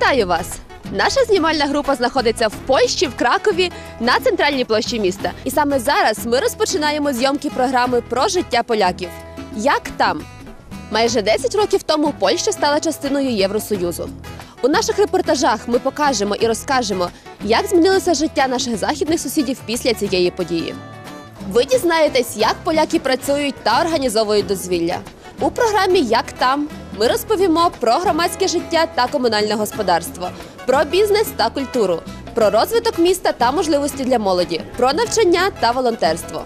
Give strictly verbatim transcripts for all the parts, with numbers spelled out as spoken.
Вітаю вас! Наша знімальна група знаходиться в Польщі, в Кракові, на центральній площі міста. І саме зараз ми розпочинаємо зйомки програми про життя поляків. Як там? Майже десять років тому Польща стала частиною Євросоюзу. У наших репортажах ми покажемо і розкажемо, як змінилося життя наших західних сусідів після цієї події. Ви дізнаєтесь, як поляки працюють та організовують дозвілля. У програмі «Як там» ми розповімо про громадське життя та комунальне господарство, про бізнес та культуру, про розвиток міста та можливості для молоді, про навчання та волонтерство.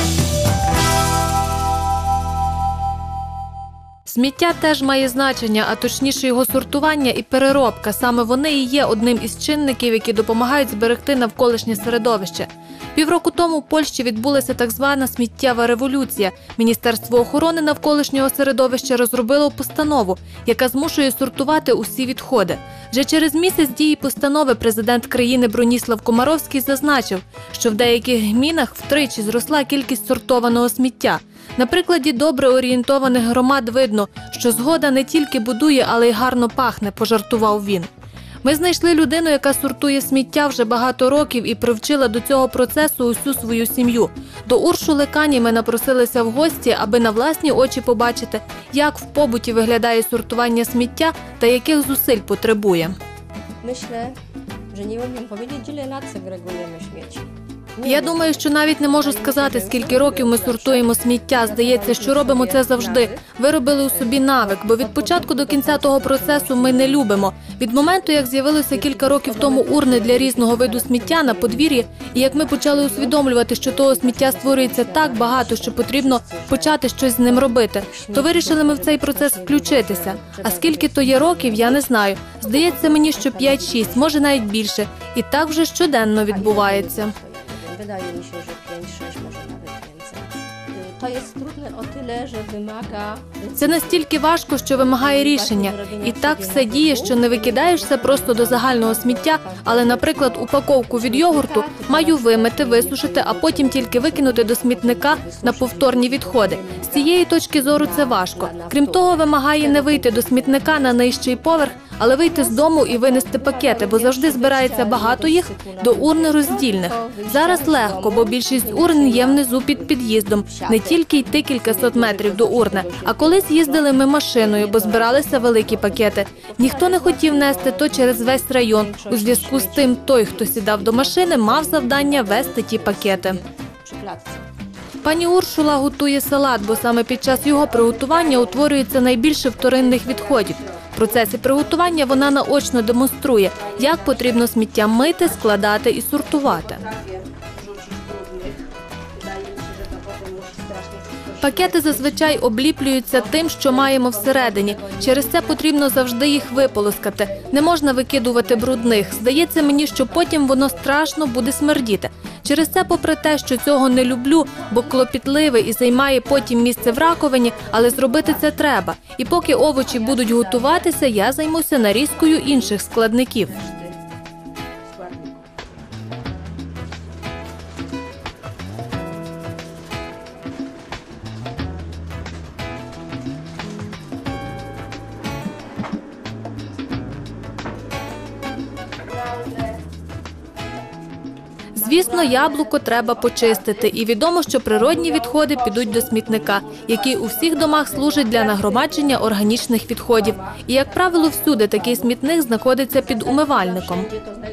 Сміття теж має значення, а точніше його сортування і переробка. Саме вони і є одним із чинників, які допомагають зберегти навколишнє середовище. Півроку тому в Польщі відбулася так звана сміттєва революція. Міністерство охорони навколишнього середовища розробило постанову, яка змушує сортувати усі відходи. Вже через місяць дії постанови президент країни Броніслав Комаровський зазначив, що в деяких гмінах втричі зросла кількість сортованого сміття. На прикладі добре орієнтованих громад видно, що згода не тільки будує, але й гарно пахне, пожартував він. Ми знайшли людину, яка сортує сміття вже багато років і привчила до цього процесу усю свою сім'ю. До Уршули Кані ми напросилися в гості, аби на власні очі побачити, як в побуті виглядає сортування сміття та яких зусиль потребує. Myślę, że nie umiem powiedzieć, ile lat segregujemy śmieci. Я думаю, що навіть не можу сказати, скільки років ми сортуємо сміття. Здається, що робимо це завжди. Виробили у собі навик, бо від початку до кінця того процесу ми не любимо. Від моменту, як з'явилося кілька років тому урни для різного виду сміття на подвір'ї, і як ми почали усвідомлювати, що того сміття створюється так багато, що потрібно почати щось з ним робити, то вирішили ми в цей процес включитися. А скільки то є років, я не знаю. Здається мені, що п'ять-шість, може навіть більше. І так вже щоденно відбувається. Wydaje mi się, że pięć sześć, może nawet więcej. To jest trudne o tyle, że wymaga... Це настільки важко, що вимагає рішення. І так все діє, що не викидаєш все просто до загального сміття, але, наприклад, упаковку від йогурту маю вимити, висушити, а потім тільки викинути до смітника на повторні відходи. З цієї точки зору це важко. Крім того, вимагає не вийти до смітника на нижчий поверх, але вийти з дому і винести пакети, бо завжди збирається багато їх до урн роздільних. Зараз легко, бо більшість урн є внизу під під'їздом. Не тільки йти кількасот метрів до урни, а колись їздили ми машиною, бо збиралися великі пакети. Ніхто не хотів нести то через весь район. У зв'язку з тим, той, хто сідав до машини, мав завдання вести ті пакети. Пані Уршула готує салат, бо саме під час його приготування утворюється найбільше вторинних відходів. В процесі приготування вона наочно демонструє, як потрібно сміття мити, складати і сортувати. Пакети зазвичай обліплюються тим, що маємо всередині. Через це потрібно завжди їх виполоскати. Не можна викидувати брудних. Здається мені, що потім воно страшно буде смердіти. Через це, попри те, що цього не люблю, бо клопітливе і займає потім місце в раковині, але зробити це треба. І поки овочі будуть готуватися, я займуся нарізкою інших складників. Звісно, яблуко треба почистити. І відомо, що природні відходи підуть до смітника, який у всіх домах служить для нагромадження органічних відходів. І, як правило, всюди такий смітник знаходиться під умивальником.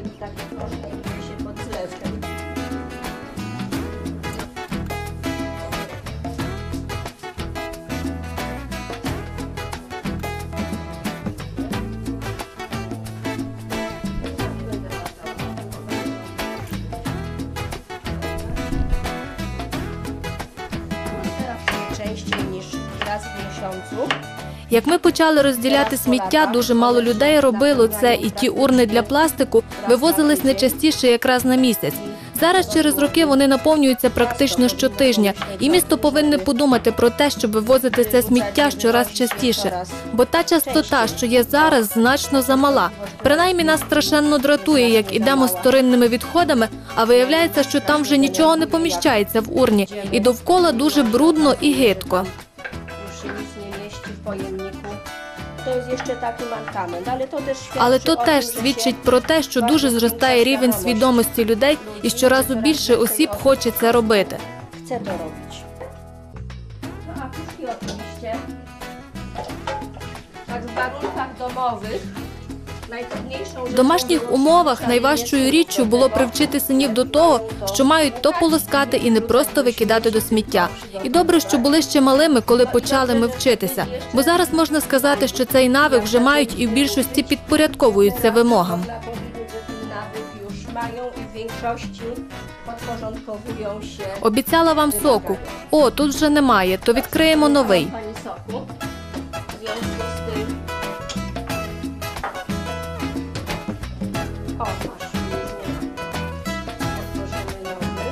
Як ми почали розділяти сміття, дуже мало людей робило це, і ті урни для пластику вивозились не частіше, як раз на місяць. Зараз через роки вони наповнюються практично щотижня, і місто повинне подумати про те, щоб вивозити це сміття щораз частіше. Бо та частота, що є зараз, значно замала. Принаймні нас страшенно дратує, як ідемо з вторинними відходами, а виявляється, що там вже нічого не поміщається в урні, і довкола дуже брудно і гидко. Już się nic nie mieści w pojemniku. To to jest jeszcze taki mankament, ale to też świadczy Але то o теж tym, że свідчить się про те, що дуже зростає рівень свідомості людей і щоразу більше осіб хоче це робити. chce to robić. No a kuchni oczywiście, tak w warunkach domowych, najtrudniejszą В rzeczą домашніх było умовах przyzwyczajenie найважчою się річчю do було tego, привчити синів до того, що мають то полоскати і не просто викидати до сміття. І добре, що були ще малими, коли почали ми вчитися. Бо зараз можна сказати, що цей навик вже мають і в більшості підпорядковуються вимогам. Dla powiedzieć, że ten nawyk już mają i w większości podporządkowują się. Обіцяла вам соку. О, тут вже немає, то відкриємо новий. Pani soku. W związku z tym... O, masz, już nie ma. Otworzymy nowy.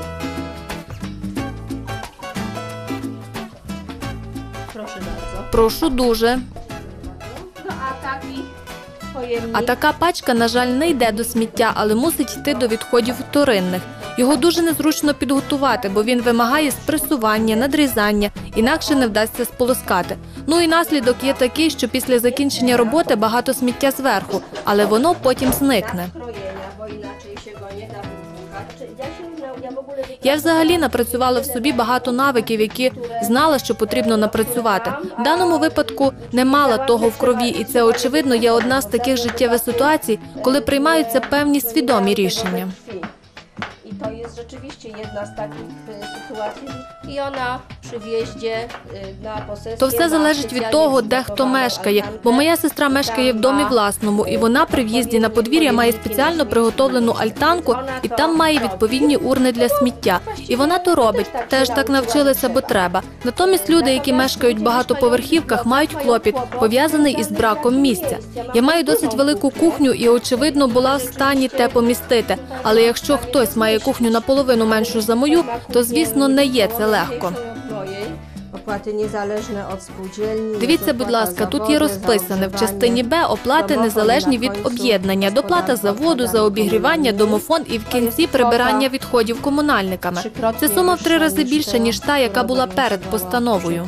Proszę bardzo. Прошу дуже. No a taki pojemnik... А така пачка, на жаль, не йде до сміття, але мусить йти до відходів вторинних. Його дуже незручно підготувати, бо він вимагає спресування, надрізання, інакше не вдасться сполоскати. Ну і наслідок є такий, що після закінчення роботи багато сміття зверху, але воно потім зникне. Krojenia, bo inaczej się go nie da wypłukać. Czy ja się nau- ja w ogóle Я взагалі напрацювала в собі багато навиків, які знала, що потрібно напрацювати. В даному випадку не мала того в крові, і це, очевидно, є одна з таких життєвих ситуацій, коли приймаються певні свідомі рішення. I to jest rzeczywiście jedna z takich y, sytuacji. I ona przy wjeździe y, na posesję... То все ma залежить від specjalnie того, де хто przygotowaną мешкає, altankę. бо моя сестра мешкає в домі власному, і вона при в'їзді на подвір'я має спеціально приготовлену альтанку, і там має відповідні урни для сміття. І вона то робить, теж так навчилася, бо треба. Натомість люди, які мешкають в багатоповерхівках, мають клопіт, пов'язаний із браком місця. Я маю досить велику кухню і, очевидно, була в стані те помістити. Але якщо хтось має кухню наполовину меншу за мою, то, звісно, не є це легко. Оплати незалежне від спілкування. Дивіться, будь ласка, тут є розписане в частині Б оплати незалежні від об'єднання, доплата за воду, за обігрівання, домофон і в кінці прибирання відходів комунальниками. Це сума в три рази більша, ніж та, яка була перед постановою.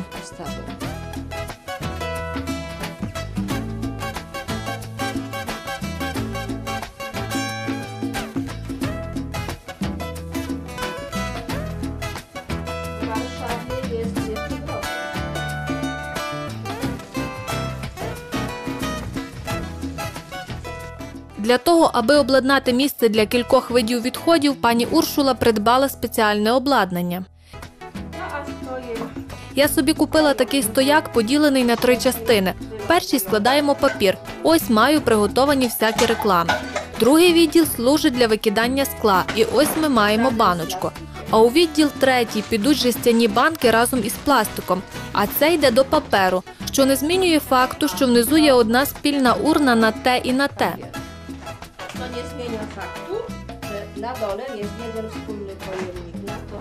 W Warszawie jest jeszcze drożej. Для того, аби обладнати місце для кількох видів відходів, пані Уршула придбала спеціальне обладнання. No a swoje Я собі купила такий стояк, поділений на три частини. В першій складаємо папір. Ось маю приготовані всякі реклами. Другий відділ служить для викидання скла. І ось ми маємо баночку. А у відділ третій підуть жестяні банки разом із пластиком. А це йде до паперу, що не змінює факту, що внизу є одна спільна урна на те і на те. To nie zmienia faktu, że na dole jest jeden wspólny pojemnik na to.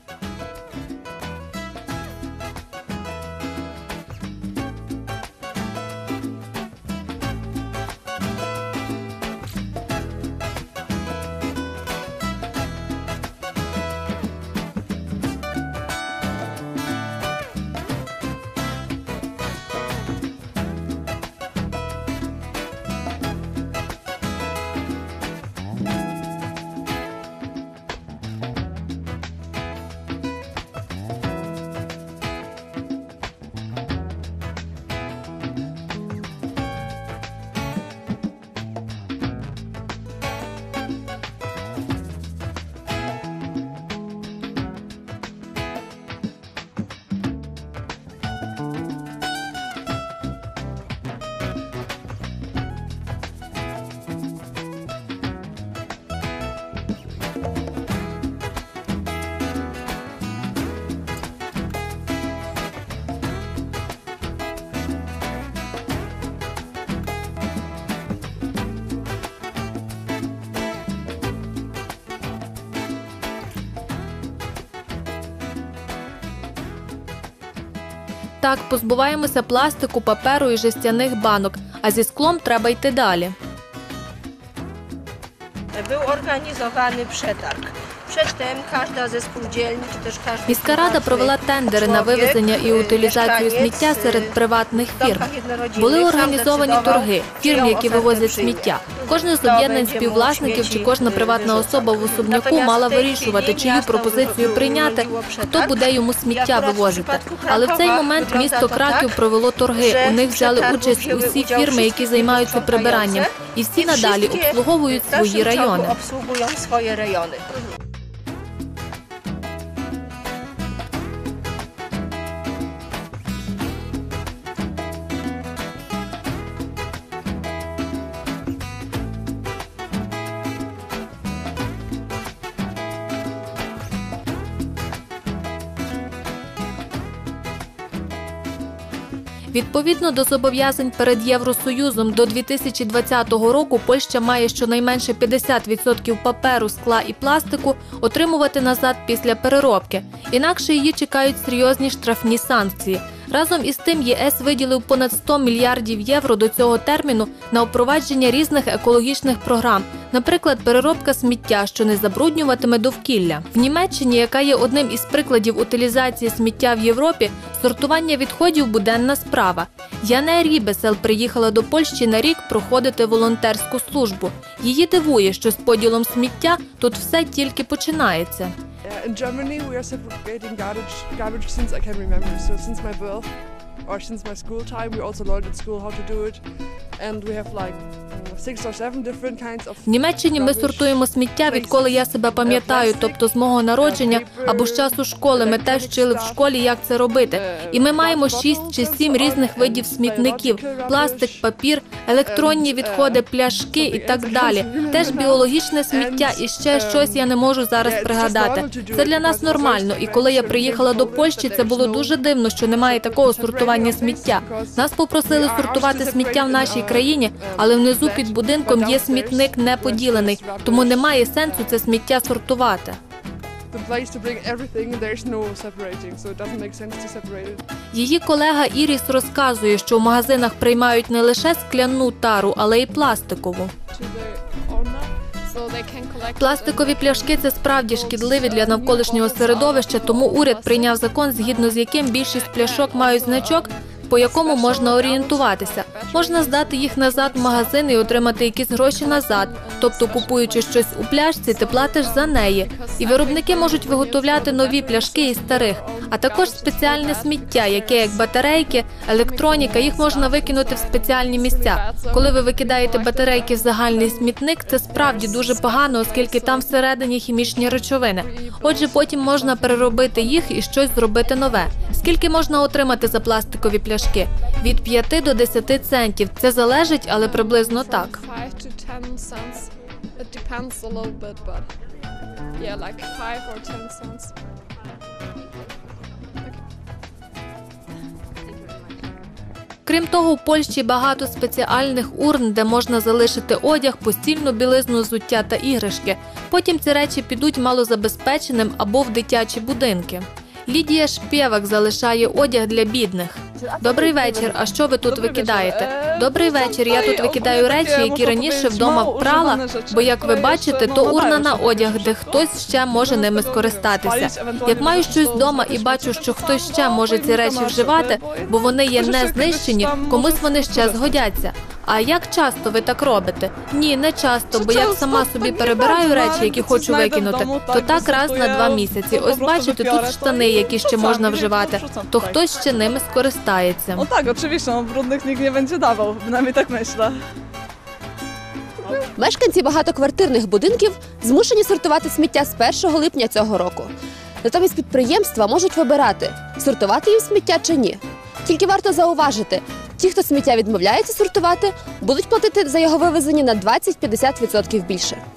Так, позбуваємося пластику, паперу і жестяних банок, а зі склом треба йти далі. Był organizowany przetarg Przedtem każda ze spółdzielni, czy też każdy Міська рада провела тендери на вивезення і утилізацію сміття серед приватних фірм. Були організовані торги фірм, які вивозять сміття. Кожне з об'єднань співвласників чи кожна приватна особа в особняку мала вирішувати, чию пропозицію прийняти, хто буде йому сміття вивозити. Але в цей момент місто Краків провело торги. У них взяли участь усі фірми, які займаються прибиранням. І всі надалі обслуговують свої райони. Відповідно до зобов'язань перед Євросоюзом, до дві тисячі двадцятого року Польща має щонайменше п'ятдесят відсотків паперу, скла і пластику отримувати назад після переробки. Інакше її чекають серйозні штрафні санкції. Разом із тим ЄС виділив понад сто мільярдів євро до цього терміну на впровадження різних екологічних програм, наприклад, переробка сміття, що не забруднюватиме довкілля. В Німеччині, яка є одним із прикладів утилізації сміття в Європі, сортування відходів – буденна справа. Яна Рібесел приїхала до Польщі на рік проходити волонтерську службу. Її дивує, що з поділом сміття тут все тільки починається. In Germany, we are segregating garbage, garbage since I can remember. So since my birth or since my school time, we also learned at school how to do it. And we have like six or seven different kinds of. В Німеччині ми сортуємо сміття, відколи я себе пам'ятаю, тобто з мого народження або з часу школи. Ми теж вчили в школі, як це робити. І ми маємо шість чи сім різних видів смітників: пластик, папір, електронні відходи, пляшки і так далі. Теж біологічне сміття і ще щось я не можу зараз пригадати. Це для нас нормально. І коли я приїхала до Польщі, це було дуже дивно, що немає такого сортування сміття. Нас попросили сортувати сміття в нашій країні, але внизу під будинком є смітник не поділений, тому немає сенсу це сміття сортувати. Її колега Іріс розказує, що в магазинах приймають не лише скляну тару, але й пластикову. Пластикові пляшки – це справді шкідливі для навколишнього середовища, тому уряд прийняв закон, згідно з яким більшість пляшок мають значок, по якому можна орієнтуватися. Можна здати їх назад в магазин і отримати якісь гроші назад. Тобто, купуючи щось у пляшці, ти платиш за неї. І виробники можуть виготовляти нові пляшки із старих. А також спеціальне сміття, яке як батарейки, електроніка, їх можна викинути в спеціальні місця. Коли ви викидаєте батарейки в загальний смітник, це справді дуже погано, оскільки там всередині хімічні речовини. Отже, потім можна переробити їх і щось зробити нове. Скільки можна отримати за пластикові пляшки? Від п'яти до десяти центів. Це залежить, але приблизно так. Крім того, у Польщі багато спеціальних урн, де можна залишити одяг, постільну білизну, взуття та іграшки. Потім ці речі підуть малозабезпеченим або в дитячі будинки. Лідія Шпєвак залишає одяг для бідних. Добрий вечір, а що ви тут викидаєте? Добрий вечір, я тут викидаю речі, які раніше вдома впрала, бо, як ви бачите, то урна на одяг, де хтось ще може ними скористатися. Як маю щось вдома і бачу, що хтось ще може ці речі вживати, бо вони є не знищені, комусь вони ще згодяться. А як часто ви так робите? Ні, не часто, бо як сама собі перебираю речі, які хочу викинути, то так раз на два місяці. Ось бачите, тут штани, які ще можна вживати, то хтось ще ними скористається. Ну так, очевидно, брудних ніхто не буде давав, принаймні так myślę. Мешканці багатоквартирних будинків змушені сортувати сміття з першого липня цього року. Натомість підприємства можуть вибирати, сортувати їм сміття чи ні. Тільки варто зауважити, ті, хто сміття відмовляється сортувати, будуть платити за його вивезення на двадцять-п'ятдесят відсотків більше.